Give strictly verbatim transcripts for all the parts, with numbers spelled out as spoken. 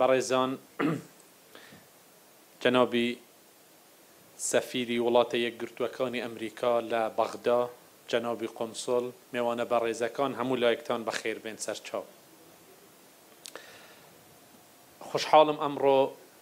بەڕێزان جەنابی سەفیری وڵاتە یەکگرتووەکانی ئەمریکا لە بەغدا جەنابی قۆنسۆل میوانە بەڕێزەکان هەموو لایەکتان بەخێر بێن سەرچاو. خوشحاڵم ئەمڕۆ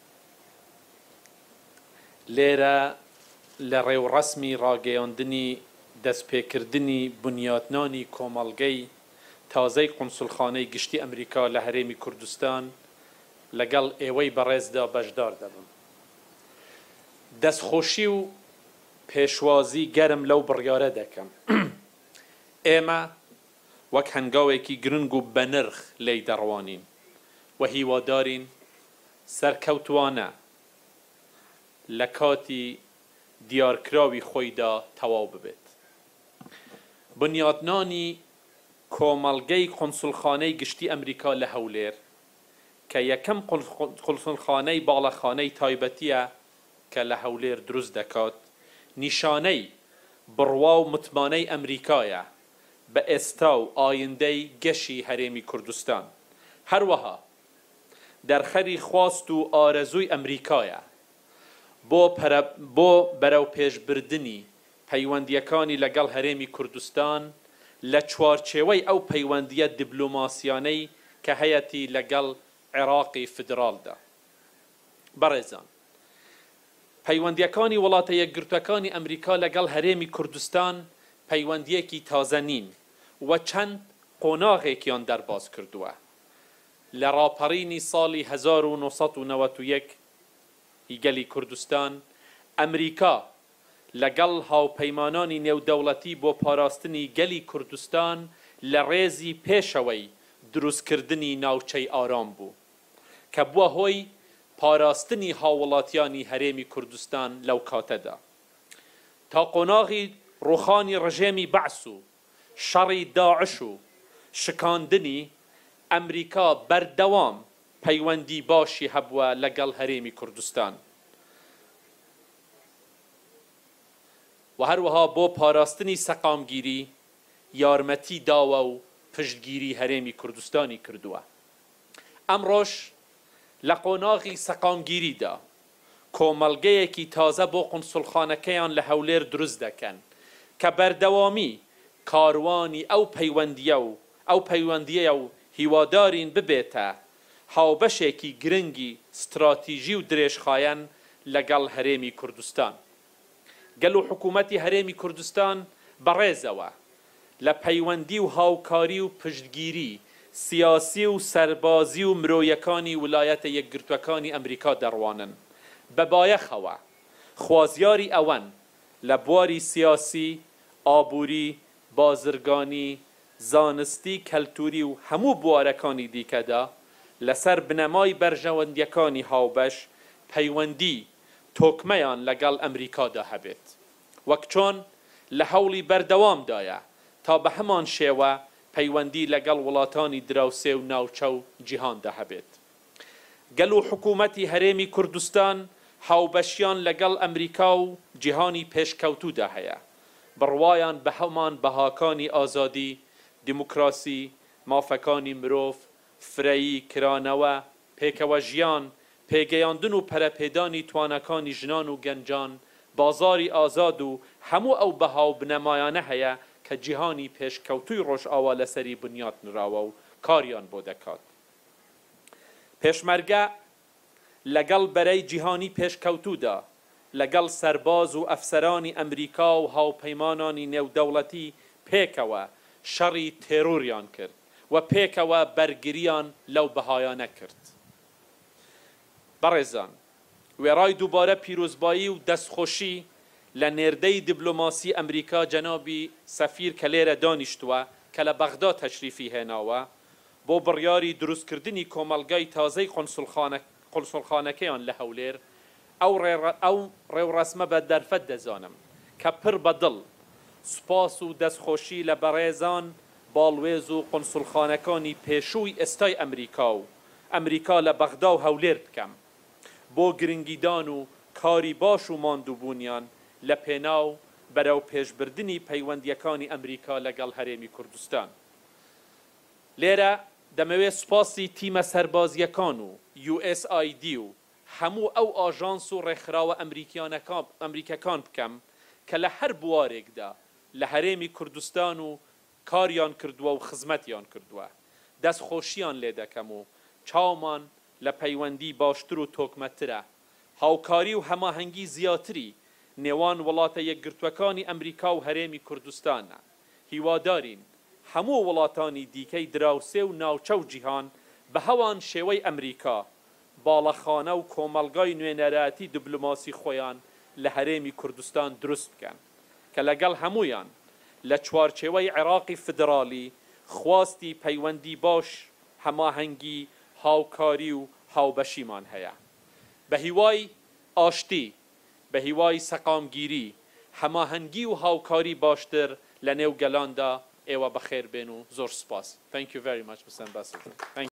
لێرە لە ڕێوڕەسمی ڕاگەیاندنی دەستپێکردنی بنیاتنانی کۆمەڵگەی تازەی قونسڵخانەی گشتی ئەمریکا لە هەرێمی کوردستان لەگەڵ ئێوەی بەڕێزدا بەشدار دەبم. دەستخۆشی و پێشوازی گەرم لەو بڕیارە دەکەم. ئێمە وەک هەنگاوێکی گرنگ و بەنرخ لێی دەڕوانین و هیوادارین سەرکەوتوانە لە کاتی دیارکراوی خۆیدا تەواو ببێت. بنیاتنانی کۆمەڵگەی قونسڵخانەی گشتی ئەمریکا لە هەولێر کە یەکەم قونسڵخانەی باڵەخانەی تایبەتیە کە لە هەولێر دروست دەکات، نیشانەی بڕوا و متمانەی ئەمریکایە بە ئێستا و ئایندەی گەشی هەرێمی کوردستان. هەروەها دەرخەری خواست و ئارەزووی ئەمریکایە بۆ بەرەو پێشبردنی پەیوەندیەکانی لەگەڵ هەرێمی کوردستان لە چوارچێوەی ئەو پەیوەندیە دیبلۆماسیانەی کە هەیەی لەگەڵ عێراقی فدراڵدا. بەڕێزان، پەیوەندیەکانی وڵاتە یەکگرتووەکانی ئەمریکا لەگەڵ هەرێمی کوردستان پەیوەندیەکی تازە نین و چەند قۆناغێکیان دەرباز کردووە. لە ڕاپەڕینی ساڵی هەزار و نۆسەد و نەوەت و یەک هیگەلی کوردستان، ئەمریکا لەگەڵ هاوپەیمانانی نێودەوڵەتی بۆ پاراستنی گەلی کوردستان لە ڕێزی پێشەوەی دروستکردنی ناوچەی ئارام بوو کە بووە هۆی پاراستنی هاوڵاتیانی هەرێمی کوردستان لەو کاتەدا. تا قۆناغی ڕوخانی ڕژێمی بەعس و شەڕی داعش و شکاندنی ئەمریکا بەردەوام پەیوەندی باشی هەبووە لەگەڵ هەرێمی کوردستان و هەروەها بۆ پاراستنی سەقامگیری یارمەتی داوە و پشتگیری هەرێمی کوردستانی کردووە. ئەمڕۆژ لە قۆناغی سەقامگیریدا کۆمەڵگەیەکی تازە بۆ قونسڵخانەکەیان لە هەولێر دروست دەکەن کە بەردەوامی کاروانی ئەو پەیوەندیە و ئەو پەیوەندیە و هیوادارین ببێتە هاوبەشێکی گرنگی ستراتیژی و درێژخایەن لەگەڵ هەرێمی کوردستان. گەل و حکوومەتی هەرێمی کوردستان بەڕێزەوە لە پەیوەندی و هاوکاری و پشتگیری سیاسی و سەربازی و مرۆیەکانی ویلایەتە یەکگرتووەکانی ئەمریکا دەڕوانن. بەبایەخەوە خوازیاری ئەوەن لە بواری سیاسی، ئابووری، بازرگانی، زانستی، کەلتوری و هەموو بوارەکانی دیکەدا لەسەر بنەمای بەرژەوەندیەکانی هاوبەش پەیوەندی تۆکمەیان لەگەڵ ئەمریکادا هەبێت، وەک چۆن لە هەوڵی بەردەوامدایە تا بە هەمان شێوە پەیوەندی لەگەڵ وڵاتانی دراوسێ و ناوچە و جیهاندا هەبێت. گەل و حکوومەتی هەرێمی کوردستان هاوبەشیان لەگەڵ ئەمریکا و جیهانی پێشکەوتوودا هەیە، بڕوایان بە هەمان بەهاکانی ئازادی، دیموکراسی، مافەکانی مرۆڤ، فرەیی، کرانەوە، پێکەوە ژیان، پێگەیاندن و پەرەپێدانی توانەکانی ژنان و گەنجان، بازاری ئازاد و هەموو ئەو بەها و بنەمایانە هەیە کە جیهانی پێشکەوتووی ڕۆژئاوا لەسەری بنیات نراوە و کاریان بۆ دەکات. پێشمەرگە لەگەڵ بەرەی جیهانی پێشکەوتوودا لەگەڵ سەرباز و ئەفسەرانی ئەمریکا و هاوپەیمانانی نێودەوڵەتی پێکەوە شەڕی تێروریان کرد و پێکەوە بەرگریان لەو بەهایانە کرد. بەڕێزان، وێڕای دووبارە پیرۆزبایی و دەستخۆشی لە نێردەی دیبلۆماسی ئەمریکا جەنابی سەفیر کە لێرە دانیشتووە کە لە بەغدا تەشریفی هێناوە بۆ بڕیاری دروستکردنی کۆمەڵگای تازەی قونسڵخانەکەیان لە هەولێر ئەو ڕێوڕەسمە بە دەرفەت دەزانم کە پڕ بەدڵ سوپاس و دەستخۆشی لە بەڕێزان باڵوێز و قونسڵخانەکانی پێشووی ئێستای ئەمریکا و ئەمریکا لە بەغدا و هەولێر بکەم بۆ گرنگیدان و کاری باش و ماندووبوونیان لە پێناو بەرەو پێشبردنی پەیوەندیەکانی ئەمریکا لەگەڵ هەرێمی کوردستان. لێرە دەمەوێت سوپاسی تیمە سەربازیەکان و یو ئێس ئای دی و هەموو ئەو ئاژانس و ڕێکخراوە ئەمریکەکان بکەم کە لە هەر بوارێکدا لە هەرێمی کوردستان و کاریان کردووە و خزمەتیان کردووە دەستخۆشیان لێ دەکەم و چاومان لە پەیوەندی باشتر و تۆکمەترە هاوکاری و هەماهەنگی زیاتری نێوان وڵاتە یەکگرتوەکانی ئەمریکا و هەرێمی کوردستانە هیوادارین هەموو وڵاتانی دیکەی دراوسێ و ناوچە و جیهان بە هەوان شێوەی ئەمریکا باڵەخانە و کۆمەلگای نوێنەرایەتی دیبلۆماسی خۆیان لە هەرێمی کوردستان دروست بکەن کە لەگەڵ هەمویان لە چوارچێوەی عێراقی فدرالی خواستی پەیوەندی باش هەماهەنگی هاوکاری و هاوبەشیمان هەیە بە هیوای ئاشتی بە هیوای سەقامگیری هەماهەنگی و هاوکاری باشتر لە نێو گەلاندا ئێوە بەخێر بێن و زۆر سوپاس. Thank you very much, Mister Ambassador. Thank you.